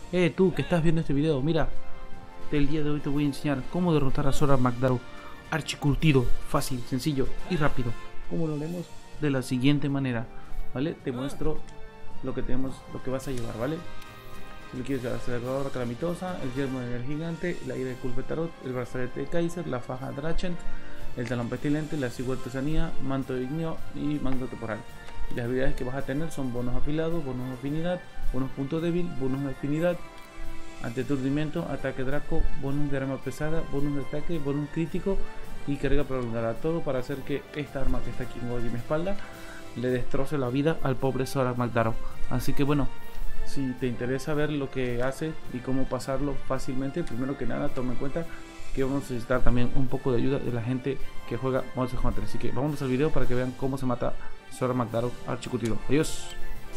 Tú que estás viendo este video, mira, el día de hoy te voy a enseñar cómo derrotar a Zorak Magdaros archicurtido, fácil, sencillo y rápido. Como lo haremos de la siguiente manera, ¿vale? Te muestro lo que tenemos, lo que vas a llevar, ¿vale? Si lo quieres, la aceleradora calamitosa, el yermo del gigante, la ira de Kulpetarot, el brazalete de Kaiser, la faja Drachent, el talón pestilente, la sigua artesanía, manto de ignio y manto temporal. Y las habilidades que vas a tener son bonos afilados, bonos de afinidad, bonos punto débil, bonos de afinidad, antiaturdimiento, ataque Draco, bonus de arma pesada, bonus de ataque, bonus crítico y carga prolongada. Todo para hacer que esta arma que está aquí en mi espalda le destroce la vida al pobre Zorak Magdaros. Así que bueno, si te interesa ver lo que hace y cómo pasarlo fácilmente, primero que nada toma en cuenta que vamos a necesitar también un poco de ayuda de la gente que juega Monster Hunter. Así que vamos al video para que vean cómo se mata Zorak Magdaros archicurtido. Adiós.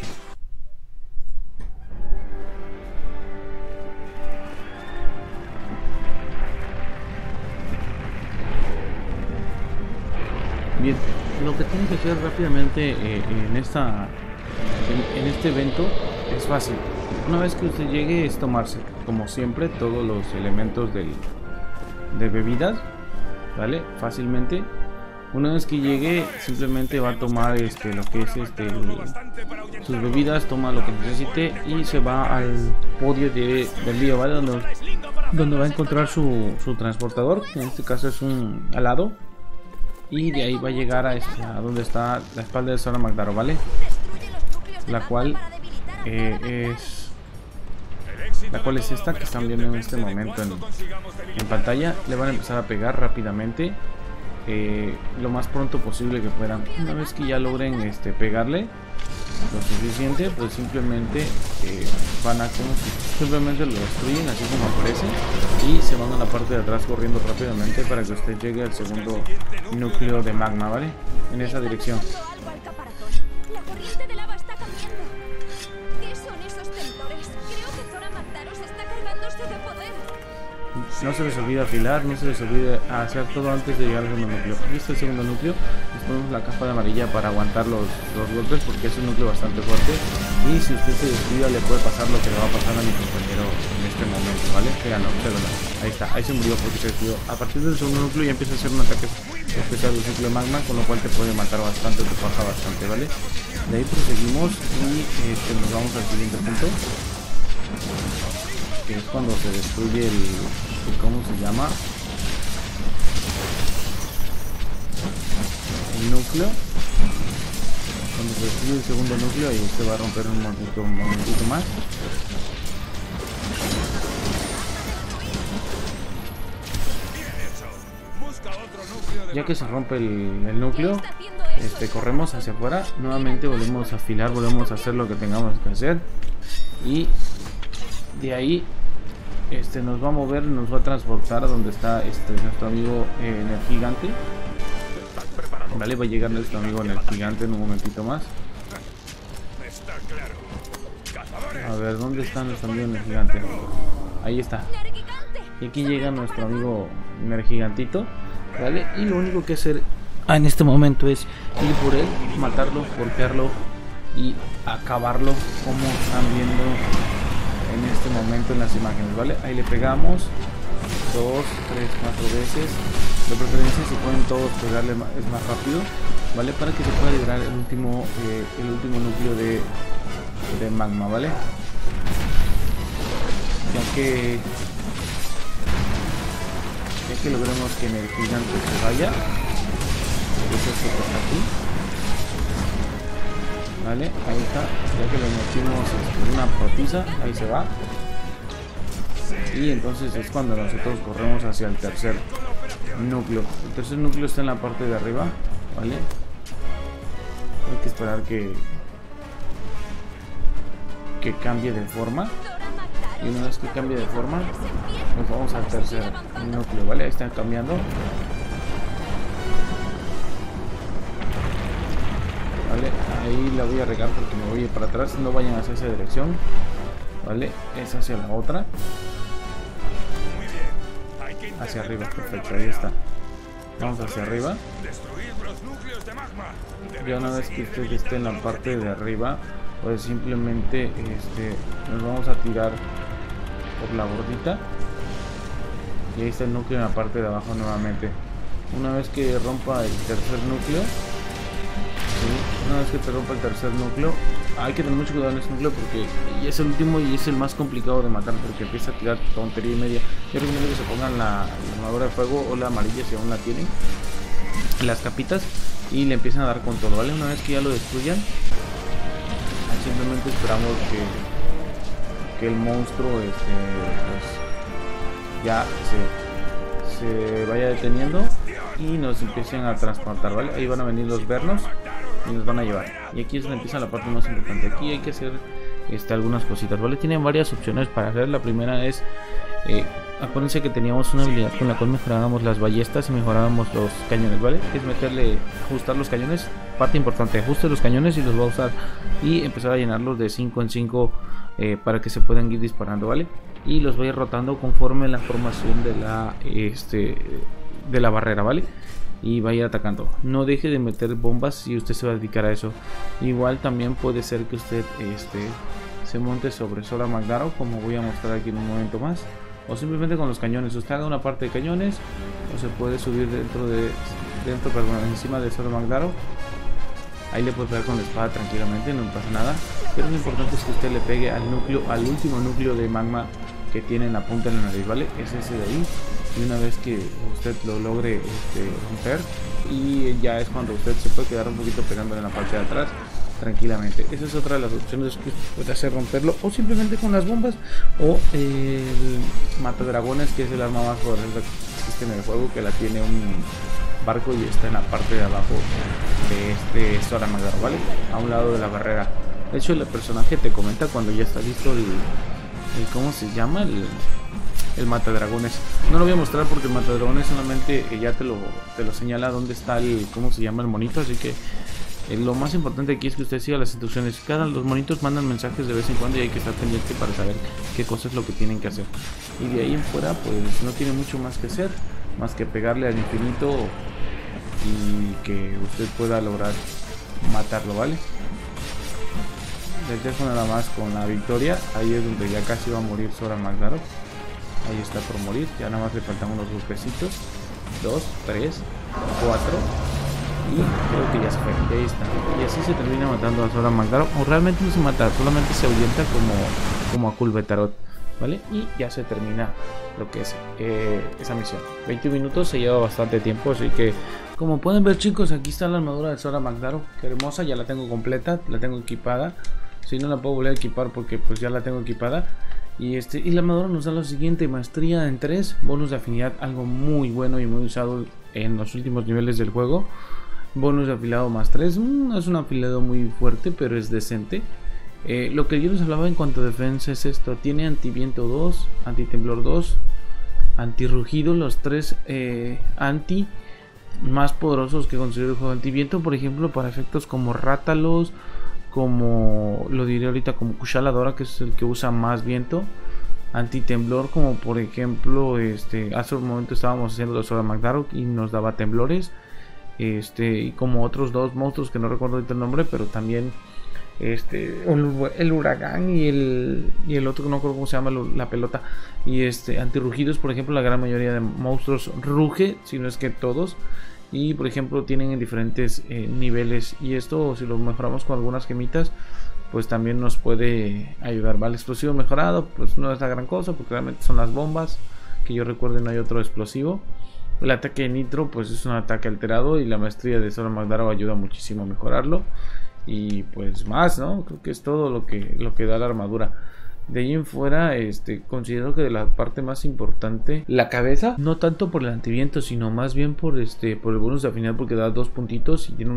Bien, lo que tiene que hacer rápidamente en este evento es fácil. Una vez que usted llegue es tomarse, como siempre, todos los elementos de bebidas, ¿vale? Fácilmente. Una vez que llegue simplemente va a tomar lo que es sus bebidas, toma lo que necesite y se va al podio del lío, ¿vale? Donde va a encontrar su transportador, que en este caso es un alado. Y de ahí va a llegar a donde está la espalda de Zorak Magdaros, ¿vale? La cual es esta que están viendo en este momento en pantalla. Le van a empezar a pegar rápidamente, lo más pronto posible que puedan. Una vez que ya logren pegarle lo suficiente, pues simplemente simplemente lo destruyen así como aparece y se van a la parte de atrás corriendo rápidamente para que usted llegue al segundo núcleo de magma, ¿vale? En esa dirección. La corriente de lava está cambiando. ¿Qué son esos temblores? Creo que Zorak Magdaros está cargándose de poder. No se les olvide afilar, no se les olvide hacer todo antes de llegar al segundo núcleo. Aquí está el segundo núcleo. Les ponemos la capa de amarilla para aguantar los golpes porque es un núcleo bastante fuerte. Y si usted se descuida le puede pasar lo que le va a pasar a mi compañero en este momento, ¿vale? Véanlo, ahí está, ahí se murió porque se descuidó. A partir del segundo núcleo ya empieza a hacer un ataque especial del ciclo de magma, con lo cual te puede matar bastante, te baja bastante, ¿vale? De ahí proseguimos y nos vamos al siguiente punto, que es cuando se destruye ¿cómo se llama? El núcleo. Cuando se destruye el segundo núcleo, ahí usted va a romper un momentito más. Ya que se rompe el núcleo, corremos hacia afuera. Nuevamente volvemos a afilar, volvemos a hacer lo que tengamos que hacer. Y de ahí nos va a mover, nos va a transportar a donde está nuestro amigo en el gigante. Vale, va a llegar nuestro amigo en el gigante en un momentito más. A ver, ¿dónde está nuestro amigo en el gigante? Ahí está. Y aquí llega nuestro amigo en el gigantito, ¿vale? Y lo único que hacer en este momento es ir por él, matarlo, golpearlo y acabarlo, como están viendo en este momento en las imágenes, ¿vale? Ahí le pegamos 2, 3, 4 veces. De preferencia si pueden todos pegarle es más rápido, ¿vale? Para que se pueda liberar el último núcleo de magma, ¿vale? Ya que logremos que en el gigante se vaya, es esto que está aquí, ¿vale? Ahí está, ya que le metimos una protiza, ahí se va. Y entonces es cuando nosotros corremos hacia el tercer núcleo. El tercer núcleo está en la parte de arriba, ¿vale? Hay que esperar que cambie de forma. Y una vez que cambie de forma, nos vamos al tercer núcleo, ¿vale? Ahí están cambiando. Vale, ahí la voy a regar porque me voy a ir para atrás. No vayan hacia esa dirección, ¿vale? Es hacia la otra. Hacia arriba, perfecto, ahí está. Vamos hacia arriba. Ya una vez que usted esté en la parte de arriba, pues simplemente nos vamos a tirar por la bordita. Y ahí está el núcleo en la parte de abajo nuevamente. Una vez que rompa el tercer núcleo, ¿sí? Una vez que te rompa el tercer núcleo, hay que tener mucho cuidado en este núcleo porque ya es el último y es el más complicado de matar porque empieza a tirar tontería y media. Yo recomiendo que se pongan la armadura de fuego o la amarilla si aún la tienen, las capitas, y le empiezan a dar con todo, ¿vale? Una vez que ya lo destruyan, simplemente esperamos que el monstruo pues ya se vaya deteniendo y nos empiecen a transportar, ¿vale? Ahí van a venir los vernos y nos van a llevar. Y aquí es donde empieza la parte más importante. Aquí hay que hacer algunas cositas, ¿vale? Tienen varias opciones para hacer. La primera es, acuérdense que teníamos una habilidad con la cual mejorábamos las ballestas y mejorábamos los cañones, ¿vale? Es meterle, ajustar los cañones. Parte importante, ajuste los cañones y los va a usar y empezar a llenarlos de 5 en 5 para que se puedan ir disparando, ¿vale? Y los voy a ir rotando conforme la formación de la barrera, ¿vale? Y va a ir atacando. No deje de meter bombas si usted se va a dedicar a eso. Igual también puede ser que usted se monte sobre Zora Magdaros, como voy a mostrar aquí en un momento más, o simplemente con los cañones. Usted haga una parte de cañones o se puede subir encima de Zora Magdaros. Ahí le puede pegar con la espada tranquilamente, no pasa nada. Pero lo importante es que usted le pegue al núcleo, al último núcleo de magma que tiene en la punta de la nariz, ¿vale? Es ese de ahí. Y una vez que usted lo logre romper, y ya es cuando usted se puede quedar un poquito pegándole en la parte de atrás tranquilamente. Esa es otra de las opciones que puede hacer, romperlo, o simplemente con las bombas, o el matadragones, que es el arma más poderosa que existe en el juego, que la tiene un barco y está en la parte de abajo de Zora Magdaros, ¿vale? A un lado de la barrera. De hecho, el personaje te comenta cuando ya está listo el ¿cómo se llama? El matadragones. No lo voy a mostrar porque el matadragones solamente ya te lo señala dónde está el, ¿cómo se llama? El monito. Así que lo más importante aquí es que usted siga las instrucciones. Los monitos mandan mensajes de vez en cuando y hay que estar pendiente para saber qué cosa es lo que tienen que hacer. Y de ahí en fuera pues no tiene mucho más que hacer, más que pegarle al infinito y que usted pueda lograr matarlo, ¿vale? Les dejo nada más con la victoria. Ahí es donde ya casi va a morir Zora Magdaros. Ahí está por morir. Ya nada más le faltan unos golpecitos. 2, 3, 4. Y creo que ya se fue. Ahí está. Y así se termina matando a Zora Magdaros. O realmente no se mata, solamente se ahuyenta como a Kulvetarot, ¿vale? Y ya se termina lo que es esa misión. 20 minutos, se lleva bastante tiempo. Así que, como pueden ver, chicos, aquí está la armadura de Zora Magdaros. Qué hermosa, ya la tengo completa, la tengo equipada. Si no la puedo volver a equipar porque pues ya la tengo equipada. Y la armadura nos da lo siguiente: maestría en 3, bonus de afinidad, algo muy bueno y muy usado en los últimos niveles del juego. Bonus de afilado más 3, no es un afilado muy fuerte, pero es decente. Lo que yo les hablaba en cuanto a defensa es esto: tiene antiviento 2, antitemblor 2, antirrugido, los 3 anti más poderosos que considero el juego. Antiviento, por ejemplo, para efectos como Rátalos, como lo diré ahorita, como Kushala Daora, que es el que usa más viento. Antitemblor, como por ejemplo hace un momento estábamos haciendo los Zora Magdaros y nos daba temblores, y como otros dos monstruos que no recuerdo ahorita el nombre, pero también el huracán y el otro que no recuerdo cómo se llama, la pelota. Y antirrugidos, por ejemplo, la gran mayoría de monstruos ruge, si no es que todos. Y por ejemplo tienen en diferentes niveles, y esto si lo mejoramos con algunas gemitas pues también nos puede ayudar, ¿vale? Explosivo mejorado pues no es la gran cosa porque realmente son las bombas, que yo recuerde no hay otro explosivo. El ataque de nitro pues es un ataque alterado y la maestría de Zora Magdaros ayuda muchísimo a mejorarlo. Y pues más, ¿no? Creo que es todo lo que da la armadura. De ahí en fuera, considero que de la parte más importante, la cabeza, no tanto por el antiviento, sino más bien por el bonus de afinidad, porque da 2 puntitos y tiene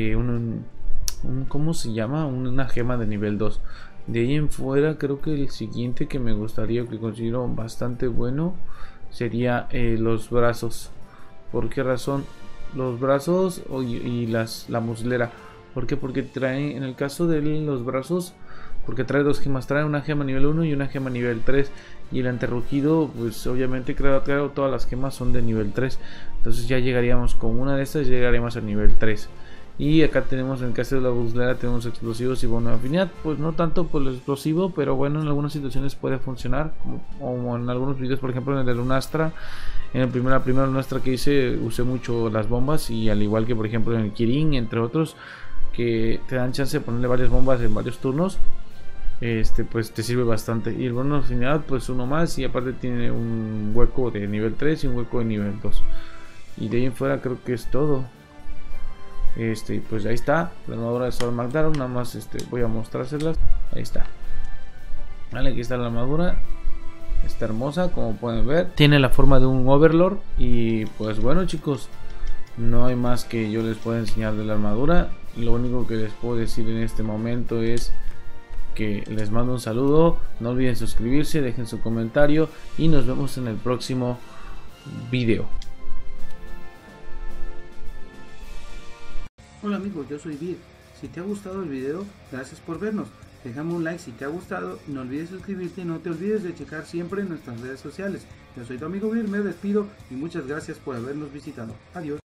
¿cómo se llama? Una gema de nivel 2. De ahí en fuera, creo que el siguiente que me gustaría, que considero bastante bueno, sería los brazos. ¿Por qué razón? Los brazos y la muslera. ¿Por qué? Porque trae, en el caso de los brazos, porque trae 2 gemas, trae una gema nivel 1 y una gema nivel 3. Y el antirrugido, pues obviamente creo todas las gemas son de nivel 3. Entonces ya llegaríamos con una de estas, llegaríamos al nivel 3. Y acá tenemos, en el caso de la buslera, tenemos explosivos y bono de afinidad. Pues no tanto por lo explosivo, pero bueno, en algunas situaciones puede funcionar, como en algunos videos, por ejemplo en el de Lunastra. En la primera Lunastra que hice, usé mucho las bombas, y al igual que por ejemplo en el Kirin, entre otros, que te dan chance de ponerle varias bombas en varios turnos. Pues te sirve bastante. Y el bono de afinidad, pues uno más, y aparte tiene un hueco de nivel 3 y un hueco de nivel 2. Y de ahí en fuera creo que es todo. Pues ahí está la armadura de Sora McDarrow. Nada más voy a mostrárselas. Ahí está. Vale, aquí está la armadura. Está hermosa, como pueden ver. Tiene la forma de un Overlord. Y pues bueno, chicos, no hay más que yo les pueda enseñar de la armadura. Lo único que les puedo decir en este momento es que les mando un saludo. No olviden suscribirse, dejen su comentario y nos vemos en el próximo video. Hola amigos, yo soy Vir. Si te ha gustado el video, gracias por vernos. Déjame un like si te ha gustado, no olvides suscribirte y no te olvides de checar siempre nuestras redes sociales. Yo soy tu amigo Vir, me despido y muchas gracias por habernos visitado. Adiós.